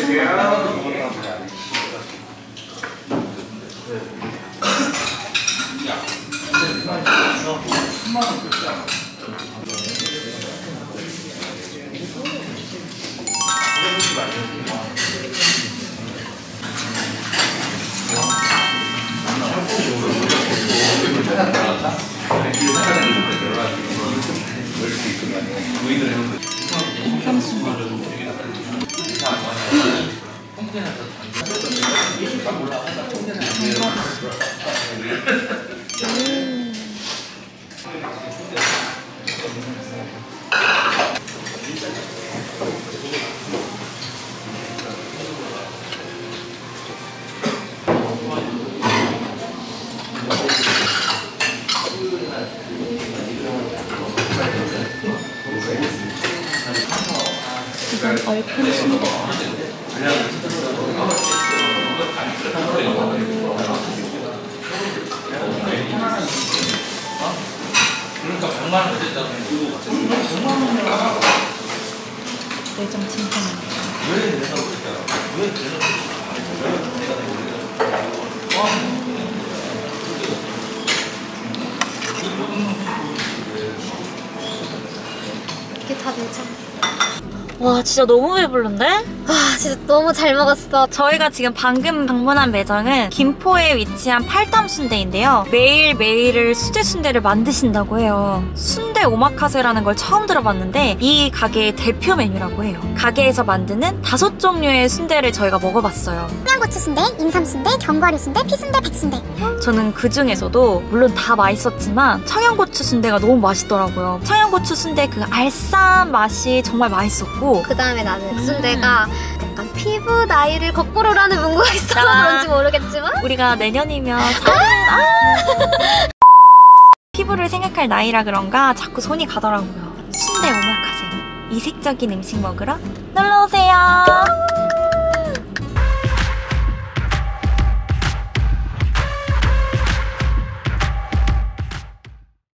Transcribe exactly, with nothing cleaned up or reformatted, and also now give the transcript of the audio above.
이건 얼큰 순대. 내장 진짜 이게 다 내장. 와 진짜 너무 배불른데? 와 진짜 너무 잘 먹었어. 저희가 지금 방금 방문한 매장은 김포에 위치한 팔담순대인데요. 매일매일을 수제순대를 만드신다고 해요. 순대 오마카세라는 걸 처음 들어봤는데 이 가게의 대표 메뉴라고 해요. 가게에서 만드는 다섯 종류의 순대를 저희가 먹어봤어요. 청양고추순대, 인삼순대, 견과류순대, 피순대, 백순대. 저는 그 중에서도 물론 다 맛있었지만 청양고추 순대가 너무 맛있더라고요. 청양고추 순대 그 알싸한 맛이 정말 맛있었고 그 다음에 나는 그 순대가 약간 피부 나이를 거꾸로 라는 문구가 있어서 그런지 모르겠지만 우리가 내년이면 서른 아! 피부를 생각할 나이라 그런가 자꾸 손이 가더라고요. 순대 오마카세 이색적인 음식 먹으러 놀러오세요.